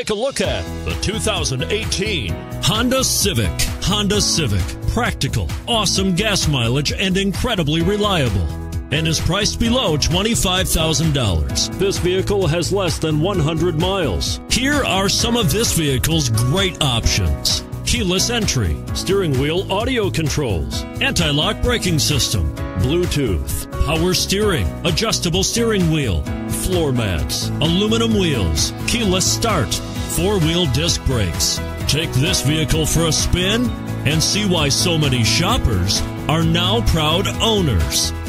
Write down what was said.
Take a look at the 2018 Honda Civic. Honda Civic. Practical, awesome gas mileage, and incredibly reliable. And is priced below $25,000. This vehicle has less than 100 miles. Here are some of this vehicle's great options: keyless entry, steering wheel audio controls, anti-lock braking system, Bluetooth, power steering, adjustable steering wheel, floor mats, aluminum wheels, keyless start, four-wheel disc brakes. Take this vehicle for a spin and see why so many shoppers are now proud owners.